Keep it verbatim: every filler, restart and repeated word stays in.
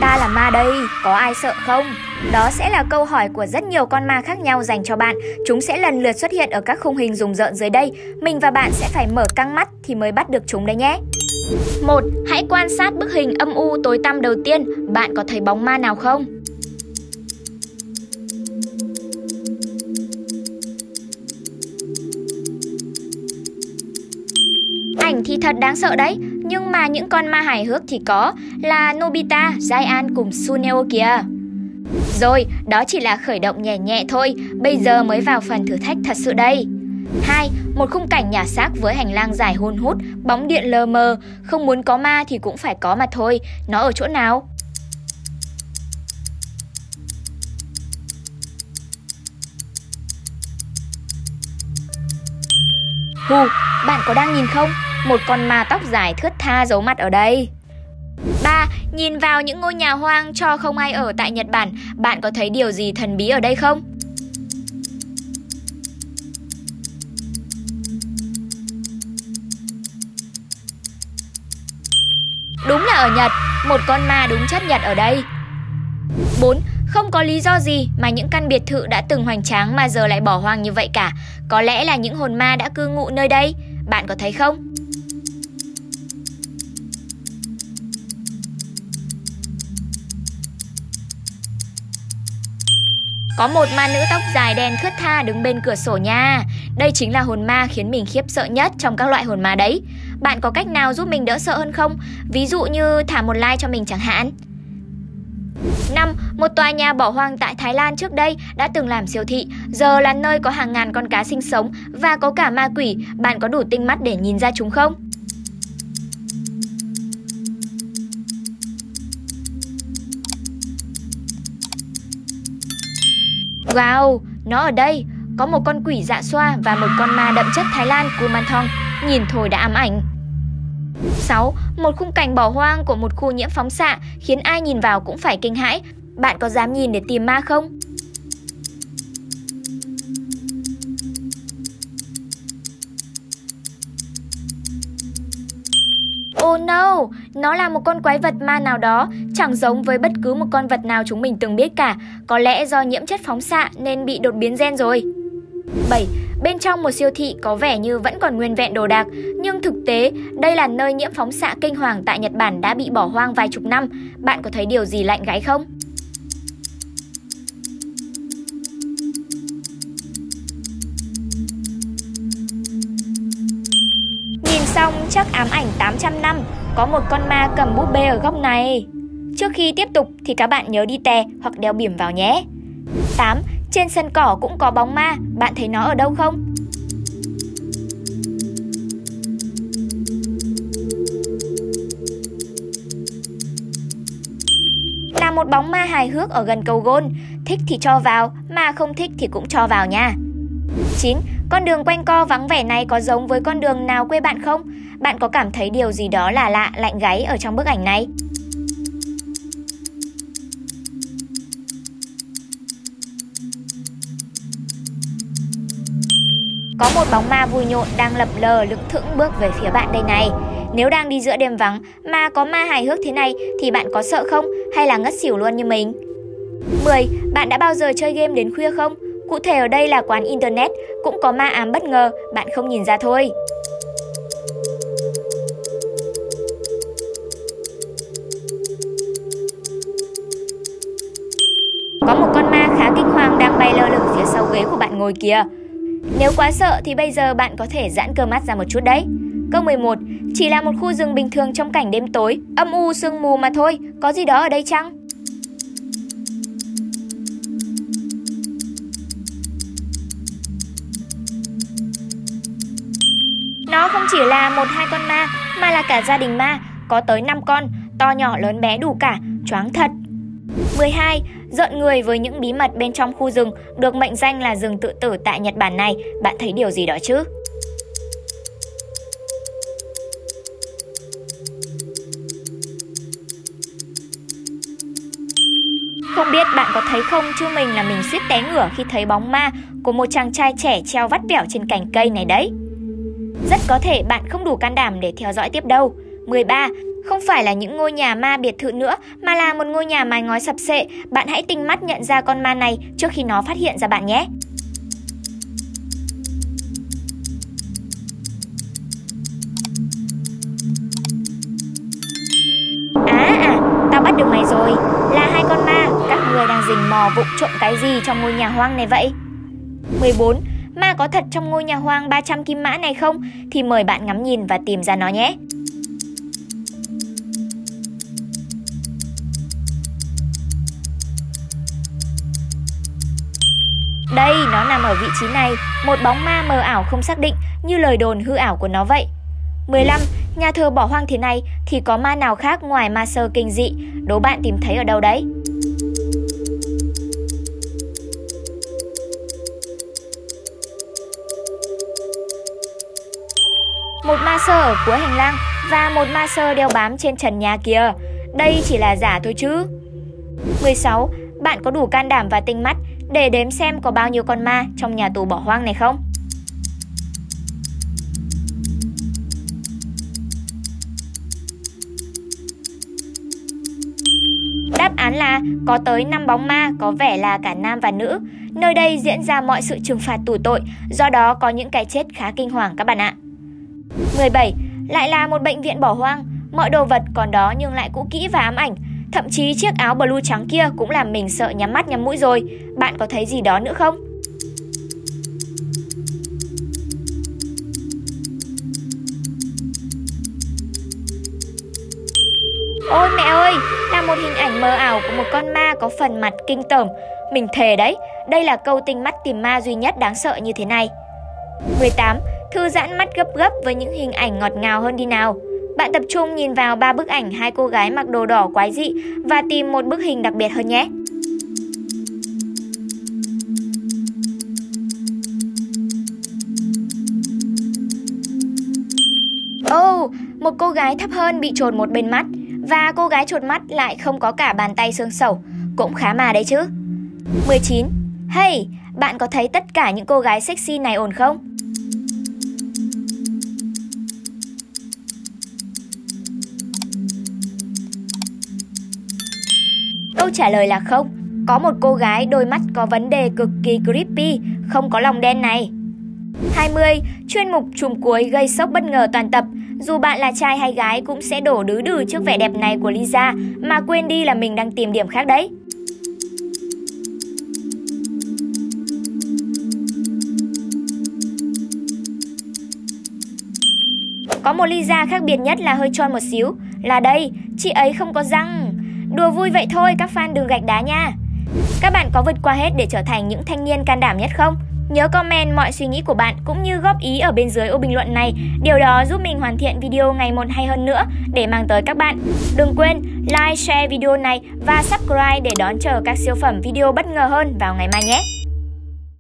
Ta là ma đây, có ai sợ không? Đó sẽ là câu hỏi của rất nhiều con ma khác nhau dành cho bạn. Chúng sẽ lần lượt xuất hiện ở các khung hình rùng rợn dưới đây. Mình và bạn sẽ phải mở căng mắt thì mới bắt được chúng đấy nhé. một. Hãy quan sát bức hình âm u tối tăm đầu tiên. Bạn có thấy bóng ma nào không? Ảnh thì thật đáng sợ đấy, nhưng mà những con ma hài hước thì có là Nobita, Giant cùng Suneo kìa. Rồi, đó chỉ là khởi động nhẹ nhẹ thôi, bây giờ mới vào phần thử thách thật sự đây. hai. Một khung cảnh nhà xác với hành lang dài hun hút, bóng điện lờ mờ, không muốn có ma thì cũng phải có mà thôi, nó ở chỗ nào? Hù, bạn có đang nhìn không? Một con ma tóc dài thướt tha giấu mặt ở đây. ba. Nhìn vào những ngôi nhà hoang cho không ai ở tại Nhật Bản, bạn có thấy điều gì thần bí ở đây không? Đúng là ở Nhật, một con ma đúng chất Nhật ở đây. bốn. Không có lý do gì mà những căn biệt thự đã từng hoành tráng mà giờ lại bỏ hoang như vậy cả. Có lẽ là những hồn ma đã cư ngụ nơi đây. Bạn có thấy không? Có một ma nữ tóc dài đen thướt tha đứng bên cửa sổ nha. Đây chính là hồn ma khiến mình khiếp sợ nhất trong các loại hồn ma đấy. Bạn có cách nào giúp mình đỡ sợ hơn không? Ví dụ như thả một like cho mình chẳng hạn. năm. Một tòa nhà bỏ hoang tại Thái Lan trước đây đã từng làm siêu thị, giờ là nơi có hàng ngàn con cá sinh sống và có cả ma quỷ. Bạn có đủ tinh mắt để nhìn ra chúng không? Wow, nó ở đây. Có một con quỷ dạ xoa và một con ma đậm chất Thái Lan Kumanthong. Nhìn thôi đã ám ảnh. sáu. Một khung cảnh bỏ hoang của một khu nhiễm phóng xạ khiến ai nhìn vào cũng phải kinh hãi. Bạn có dám nhìn để tìm ma không? Oh no, nó là một con quái vật ma nào đó, chẳng giống với bất cứ một con vật nào chúng mình từng biết cả. Có lẽ do nhiễm chất phóng xạ nên bị đột biến gen rồi. bảy. Bên trong một siêu thị có vẻ như vẫn còn nguyên vẹn đồ đạc, nhưng thực tế đây là nơi nhiễm phóng xạ kinh hoàng tại Nhật Bản đã bị bỏ hoang vài chục năm. Bạn có thấy điều gì lạnh gáy không? Nhìn xong chắc ám ảnh tám trăm năm, có một con ma cầm búp bê ở góc này. Trước khi tiếp tục thì các bạn nhớ đi tè hoặc đeo bỉm vào nhé. tám. Trên sân cỏ cũng có bóng ma, bạn thấy nó ở đâu không? Là một bóng ma hài hước ở gần cầu gôn, thích thì cho vào, mà không thích thì cũng cho vào nha. chín. Con đường quanh co vắng vẻ này có giống với con đường nào quê bạn không? Bạn có cảm thấy điều gì đó là lạ, lạnh gáy ở trong bức ảnh này? Có một bóng ma vui nhộn đang lập lờ lững thững bước về phía bạn đây này. Nếu đang đi giữa đêm vắng mà có ma hài hước thế này thì bạn có sợ không? Hay là ngất xỉu luôn như mình? mười. Bạn đã bao giờ chơi game đến khuya không? Cụ thể ở đây là quán internet, cũng có ma ám bất ngờ, bạn không nhìn ra thôi. Có một con ma khá kinh hoàng đang bay lơ lửng phía sau ghế của bạn ngồi kìa. Nếu quá sợ thì bây giờ bạn có thể giãn cơ mắt ra một chút đấy. Câu mười một. Chỉ là một khu rừng bình thường trong cảnh đêm tối, âm u sương mù mà thôi, có gì đó ở đây chăng? Nó không chỉ là một hai con ma mà là cả gia đình ma, có tới năm con, to nhỏ lớn bé đủ cả, choáng thật. mười hai. Rợn người với những bí mật bên trong khu rừng được mệnh danh là rừng tự tử tại Nhật Bản này, bạn thấy điều gì đó chứ? Không biết bạn có thấy không chứ mình là mình suýt té ngửa khi thấy bóng ma của một chàng trai trẻ treo vắt vẻo trên cành cây này đấy. Rất có thể bạn không đủ can đảm để theo dõi tiếp đâu. mười ba. Không phải là những ngôi nhà ma biệt thự nữa, mà là một ngôi nhà mái ngói sập xệ. Bạn hãy tinh mắt nhận ra con ma này trước khi nó phát hiện ra bạn nhé. À à, tao bắt được mày rồi. Là hai con ma, các người đang rình mò vụng trộm cái gì trong ngôi nhà hoang này vậy? mười bốn. Ma có thật trong ngôi nhà hoang ba trăm kim mã này không? Thì mời bạn ngắm nhìn và tìm ra nó nhé. Đây, nó nằm ở vị trí này, một bóng ma mờ ảo không xác định, như lời đồn hư ảo của nó vậy. mười lăm. Nhà thờ bỏ hoang thế này thì có ma nào khác ngoài ma sơ kinh dị? Đố bạn tìm thấy ở đâu đấy? Một ma sơ ở cuối hành lang và một ma sơ đeo bám trên trần nhà kìa. Đây chỉ là giả thôi chứ. mười sáu. Bạn có đủ can đảm và tinh mắt để đếm xem có bao nhiêu con ma trong nhà tù bỏ hoang này không? Đáp án là có tới năm bóng ma, có vẻ là cả nam và nữ. Nơi đây diễn ra mọi sự trừng phạt tù tội, do đó có những cái chết khá kinh hoàng các bạn ạ. mười bảy. Lại là một bệnh viện bỏ hoang. Mọi đồ vật còn đó nhưng lại cũ kỹ và ám ảnh. Thậm chí chiếc áo blue trắng kia cũng làm mình sợ nhắm mắt nhắm mũi rồi. Bạn có thấy gì đó nữa không? Ôi mẹ ơi, là một hình ảnh mờ ảo của một con ma có phần mặt kinh tởm. Mình thề đấy, đây là câu tinh mắt tìm ma duy nhất đáng sợ như thế này. mười tám. Thư giãn mắt gấp gấp với những hình ảnh ngọt ngào hơn đi nào. Bạn tập trung nhìn vào ba bức ảnh hai cô gái mặc đồ đỏ quái dị và tìm một bức hình đặc biệt hơn nhé. Oh, một cô gái thấp hơn bị chột một bên mắt và cô gái chột mắt lại không có cả bàn tay xương sẩu, cũng khá mà đấy chứ. mười chín. Hey, bạn có thấy tất cả những cô gái sexy này ổn không? Câu trả lời là không. Có một cô gái đôi mắt có vấn đề cực kỳ creepy, không có lòng đen này. hai mươi. Chuyên mục chùm cuối gây sốc bất ngờ toàn tập. Dù bạn là trai hay gái cũng sẽ đổ đứ đừ trước vẻ đẹp này của Lisa, mà quên đi là mình đang tìm điểm khác đấy. Có một Lisa khác biệt nhất là hơi tròn một xíu. Là đây, chị ấy không có răng. Đùa vui vậy thôi, các fan đừng gạch đá nha. Các bạn có vượt qua hết để trở thành những thanh niên can đảm nhất không? Nhớ comment mọi suy nghĩ của bạn cũng như góp ý ở bên dưới ô bình luận này. Điều đó giúp mình hoàn thiện video ngày một hay hơn nữa để mang tới các bạn. Đừng quên like, share video này và subscribe để đón chờ các siêu phẩm video bất ngờ hơn vào ngày mai nhé.